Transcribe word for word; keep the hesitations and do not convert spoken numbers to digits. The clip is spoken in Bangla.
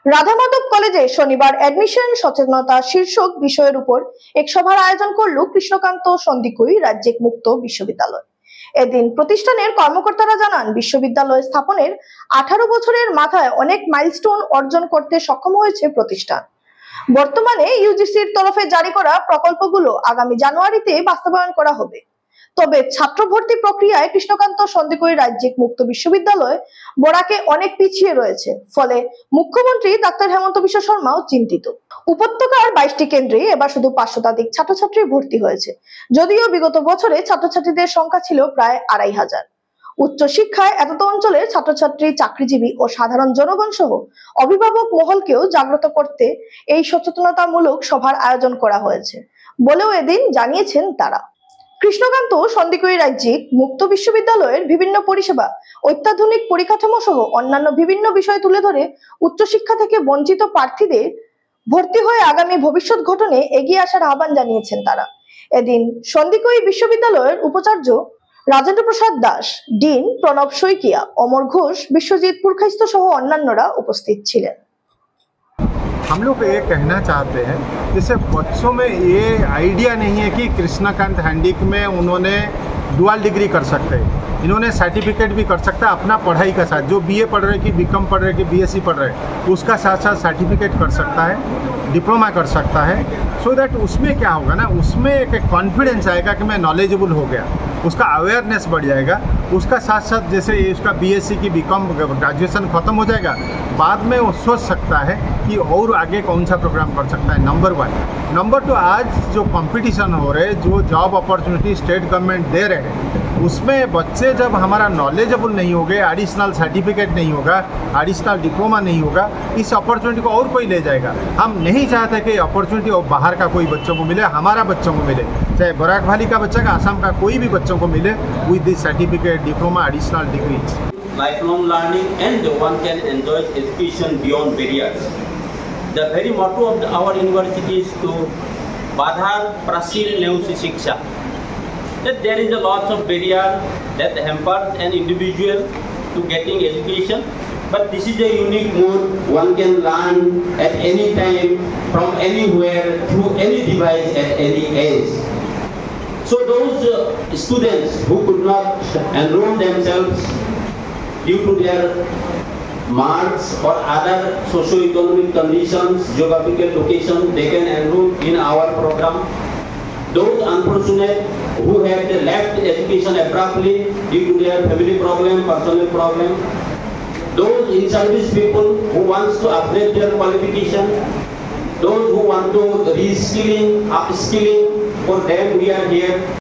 রাধামাধব কলেজে শনিবার অ্যাডমিশন সচেতনতা শীর্ষক বিষয়ের উপর এক সভার আয়োজন করল কৃষ্ণকান্ত সন্দিকৈ রাজ্যিক মুক্ত বিশ্ববিদ্যালয়। এদিন প্রতিষ্ঠানের কর্মকর্তারা জানান, বিশ্ববিদ্যালয় স্থাপনের আঠারো বছরের মাথায় অনেক মাইলস্টোন অর্জন করতে সক্ষম হয়েছে প্রতিষ্ঠান। বর্তমানে ইউজিসির তরফে জারি করা প্রকল্পগুলো আগামী জানুয়ারিতে বাস্তবায়ন করা হবে। তবে ছাত্র ভর্তি প্রক্রিয়ায় কৃষ্ণকান্ত সন্দিকৈ রাজ্যিক মুক্ত বিশ্ববিদ্যালয় বরাকে অনেক পিছিয়ে রয়েছে, ফলে মুখ্যমন্ত্রী ডাক্তার হেমন্ত বিশ্ব শর্মাও চিন্তিত। উপত্যকার বাইশটি কেন্দ্রে এবার শুধু পাঁচ শতাধিক ছাত্রছাত্রী ভর্তি হয়েছে, যদিও বিগত বছরে ছাত্রছাত্রীদের সংখ্যা ছিল প্রায় আড়াই হাজার। উচ্চশিক্ষায় এতটা অঞ্চলের ছাত্রছাত্রী, চাকরিজীবী ও সাধারণ জনগণ সহ অভিভাবক মহলকেও জাগ্রত করতে এই সচেতনতামূলক সভার আয়োজন করা হয়েছে বলেও এদিন জানিয়েছেন তারা। কৃষ্ণকান্ত সন্দিকৈ রাজ্যিক মুক্ত বিশ্ববিদ্যালয়ের বিভিন্ন পরিষেবা, অত্যাধুনিক পরিকাঠামো সহ অন্যান্য বিভিন্ন বিষয় তুলে ধরে উচ্চশিক্ষা থেকে বঞ্চিত প্রার্থীদের ভর্তি হয়ে আগামী ভবিষ্যৎ গঠনে এগিয়ে আসার আহ্বান জানিয়েছেন তারা। এদিন সন্দিকৈ বিশ্ববিদ্যালয়ের উপাচার্য রাজেন্দ্র প্রসাদ দাস, ডিন প্রণব শইকিয়া, অমর ঘোষ, বিশ্বজিৎ পুরখাইস্ত সহ অন্যান্যরা উপস্থিত ছিলেন। हम लोग ये कहना चाहते हैं, जैसे बच्चों में ये आइडिया नहीं है कि कृष्णकांत हैंडिक में उन्होंने डुअल डिग्री कर सकते हैं, इन्होंने सर्टिफिकेट भी कर सकता है अपना पढ़ाई का साथ, जो बीए पढ़ रहे कि बीकॉम पढ़ रहे कि बीएससी पढ़ रहे उसका साथ साथ सर्टिफिकेट कर सकता है, डिप्लोमा कर सकता है। सो दैट उसमें क्या होगा ना, उसमें एक कॉन्फिडेंस आएगा कि मैं नॉलेजेबल हो गया, उसका अवेयरनेस बढ़ जाएगा। उसका साथ साथ जैसे उसका बीएससी की बीकॉम ग्रेजुएशन ख़त्म हो जाएगा, बाद में वो सोच सकता है कि और आगे कौन सा प्रोग्राम कर सकता है। Number one. नंबर टू, आज जो कंपटीशन हो रहे, जो जॉब अपॉर्चुनिटी स्टेट गवर्नमेंट दे रहे हैं, उसमें बच्चे जब हमारा नॉलेजेबल नहीं हो गए, एडिशनल सर्टिफिकेट नहीं होगा, एडिशनल डिप्लोमा नहीं होगा, इस अपॉर्चुनिटी को और कोई ले जाएगा। हम नहीं चाहते कि अपॉर्चुनिटी और बाहर का कोई बच्चों को मिले, हमारा बच्चों को मिले, चाहे बराक वैली का बच्चा का, आसाम का, कोई भी बच्चों को मिले with this certificate, diploma, additional degrees. Lifelong learning and one can enjoy education beyond barriers. The very motto of the, our university is to Badhar Prasil Neusi Shiksha. That there is a lot of barrier that hampers an individual to getting education, but this is a unique mode. One can learn at any time, from anywhere, through any device at any age. So those uh, students who could not enroll themselves due to their marks or other socio-economic conditions, geographical location, they can enroll in our program. Those unfortunate who have left education abruptly due to their family problem, personal problem, those in-service people who wants to upgrade their qualification, those who want to reskilling, upskilling, for them we are here.